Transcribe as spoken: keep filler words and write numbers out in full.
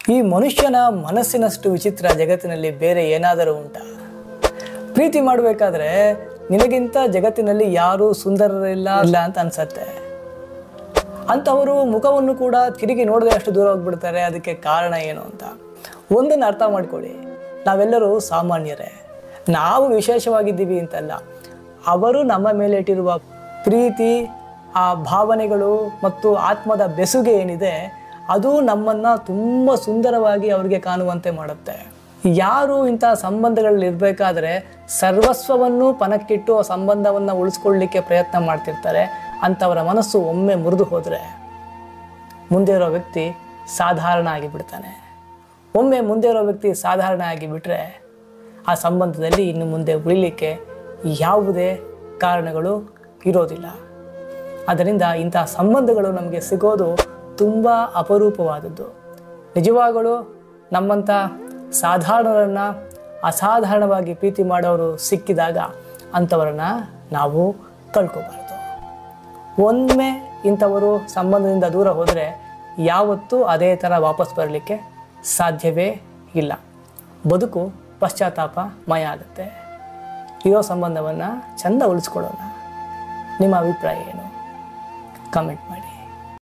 ಈ ಮನುಷ್ಯನ ಮನಸ್ಸಿನಷ್ಟು ವಿಚಿತ್ರ ಜಗತ್ತಿನಲ್ಲಿ ಬೇರೆ ಏನಾದರೂ ಉಂಟಾ? ಪ್ರೀತಿ ಮಾಡಬೇಕಾದ್ರೆ ನಿನಗಿಂತ ಜಗತ್ತಿನಲ್ಲಿ ಯಾರೂ ಸುಂದರರಿಲ್ಲ ಇಲ್ಲ ಅಂತ ಅನ್ಸತ್ತೆ. ಅಂಥವರು ಮುಖವನ್ನು ಕೂಡ ತಿರುಗಿ ನೋಡದೆ ಅಷ್ಟು ದೂರ ಹೋಗ್ಬಿಡ್ತಾರೆ. ಅದಕ್ಕೆ ಕಾರಣ ಏನು ಅಂತ ಒಂದನ್ನು ಅರ್ಥ ಮಾಡ್ಕೊಳ್ಳಿ. ನಾವೆಲ್ಲರೂ ಸಾಮಾನ್ಯರೇ, ನಾವು ವಿಶೇಷವಾಗಿದ್ದೀವಿ ಅಂತಲ್ಲ. ಅವರು ನಮ್ಮ ಮೇಲೆ ಇಟ್ಟಿರುವ ಪ್ರೀತಿ, ಆ ಭಾವನೆಗಳು ಮತ್ತು ಆತ್ಮದ ಬೆಸುಗೆ ಏನಿದೆ ಅದು ನಮ್ಮನ್ನು ತುಂಬ ಸುಂದರವಾಗಿ ಅವರಿಗೆ ಕಾಣುವಂತೆ ಮಾಡುತ್ತೆ. ಯಾರು ಇಂಥ ಸಂಬಂಧಗಳಲ್ಲಿ ಇರಬೇಕಾದ್ರೆ ಸರ್ವಸ್ವವನ್ನು ಪಣಕ್ಕಿಟ್ಟು ಆ ಸಂಬಂಧವನ್ನು ಉಳಿಸ್ಕೊಳ್ಳಿಕ್ಕೆ ಪ್ರಯತ್ನ ಮಾಡ್ತಿರ್ತಾರೆ. ಅಂಥವರ ಮನಸ್ಸು ಒಮ್ಮೆ ಮುರಿದು ಹೋದರೆ ಮುಂದೆ ಇರೋ ವ್ಯಕ್ತಿ ಸಾಧಾರಣ ಆಗಿಬಿಡ್ತಾನೆ. ಒಮ್ಮೆ ಮುಂದೆ ಇರೋ ವ್ಯಕ್ತಿ ಸಾಧಾರಣ ಆಗಿಬಿಟ್ರೆ ಆ ಸಂಬಂಧದಲ್ಲಿ ಇನ್ನು ಮುಂದೆ ಉಳಿಲಿಕ್ಕೆ ಯಾವುದೇ ಕಾರಣಗಳು ಇರೋದಿಲ್ಲ. ಆದ್ದರಿಂದ ಇಂಥ ಸಂಬಂಧಗಳು ನಮಗೆ ಸಿಗೋದು ತುಂಬ ಅಪರೂಪವಾದದ್ದು. ನಿಜವಾಗಲೂ ನಮ್ಮಂಥ ಸಾಧಾರಣರನ್ನು ಅಸಾಧಾರಣವಾಗಿ ಪ್ರೀತಿ ಮಾಡೋರು ಸಿಕ್ಕಿದಾಗ ಅಂಥವರನ್ನು ನಾವು ಕಳ್ಕೋಬಾರ್ದು. ಒಮ್ಮೆ ಇಂಥವರು ಸಂಬಂಧದಿಂದ ದೂರ ಹೋದರೆ ಯಾವತ್ತೂ ಅದೇ ಥರ ವಾಪಸ್ ಬರಲಿಕ್ಕೆ ಸಾಧ್ಯವೇ ಇಲ್ಲ. ಬದುಕು ಪಶ್ಚಾತ್ತಾಪಮಯ ಆಗುತ್ತೆ. ಇರೋ ಸಂಬಂಧವನ್ನು ಚೆಂದ ಉಳಿಸ್ಕೊಳ್ಳೋಣ. ನಿಮ್ಮ ಅಭಿಪ್ರಾಯ ಏನು? ಕಮೆಂಟ್ ಮಾಡಿ.